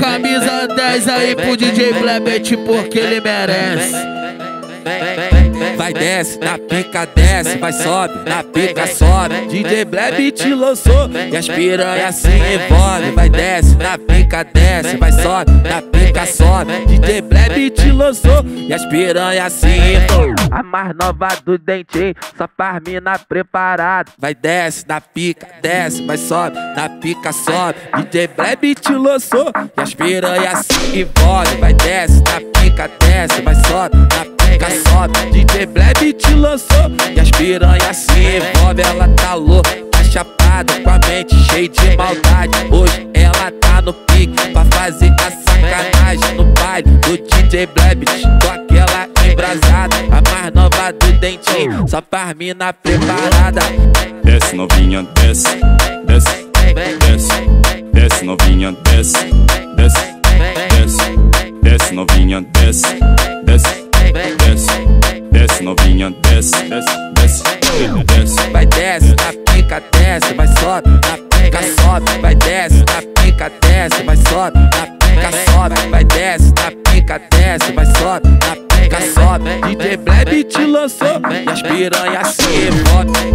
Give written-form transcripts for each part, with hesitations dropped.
camisa 10 aí pro DJ Blebet porque ele merece. Vai desce, na pica desce, vai sobe, na pica sobe. DJ Bleb te lançou e as piranhas se envolvem. Vai desce, na pica desce, vai sobe, na pica sobe. DJ Bleb te lançou e as piranhas se envolvem. A mais nova do dentinho, só faz mina preparada. Vai desce, na pica desce, vai sobe, na pica sobe. DJ Bleb te lançou e as piranhas se envolvem. Vai desce, na pica desce, vai sobe, na pica sobe. DJ Bleb te lançou e as piranhas se envolvem. Ela tá louca, tá chapada, com a mente cheia de maldade. Hoje ela tá no pique pra fazer a sacanagem no baile do DJ Bleb. Com aquela embrasada, a mais nova do dentinho, só faz mina preparada. Desce novinha, desce, desce, desce, desce novinha, desce, desce, desce, desce novinha, desce, desce, desce, desce novinha, desce, desce, desce, desce. Vai desce, na pica desce, vai sobe, na pica sobe. Vai desce, na pica desce, vai sobe, na pica sobe. Vai desce, na pica desce, vai sobe, na pica sobe. DJ Bleb te lançou e as piranhas se envolvem.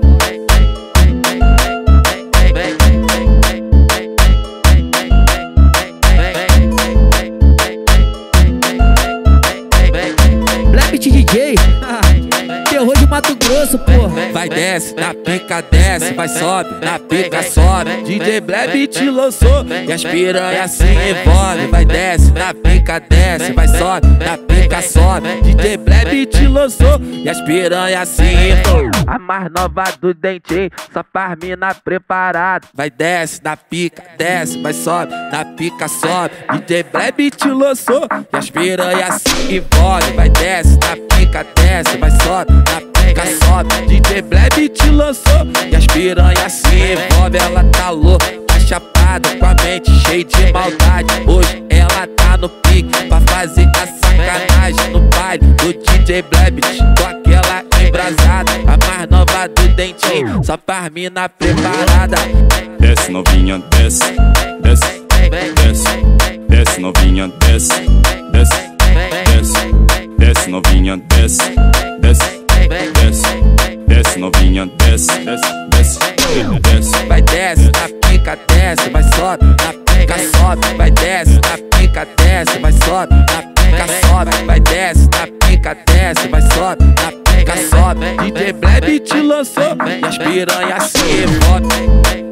DJ, terror de Mato Grosso, porra. Vai desce, na pica desce, vai sobe, na pica sobe. DJ Bleb te lançou e as piranhas se envolvem. Vai desce, na pica desce, vai sobe, na pica sobe. DJ Bleb te lançou e as piranhas se envolvem. A mais nova do dentinho, só faz mina preparada. Vai desce, na pica desce, vai sobe, na pica sobe. DJ Bleb te lançou e as piranhas se envolvem. Vai desce, na pica desce, vai sobe, na pica sobe. DJ Bleb te lançou e as piranhas se envolvem. Ela tá louca, tá chapada, com a mente cheia de maldade. Hoje ela tá no pique pra fazer a sacanagem no baile do DJ Bleb. Com aquela embrasada, a mais nova do dentinho, só faz mina preparada. Desce novinha, desce, desce, desce, desce novinha, desce, desce, desce, desce novinha, desce, desce, desce, desce novinha, desce, desce, desce, desce. Vai desce, na pica desce, vai sobe, na pica sobe. Vai desce, na pica desce, vai sobe, na pica sobe. Vai desce, na pica desce, vai sobe, na pica sobe. DJ Bleb te lançou e as piranhas se envolvem.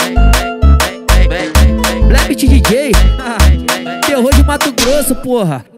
DJ, terror de Mato Grosso, porra.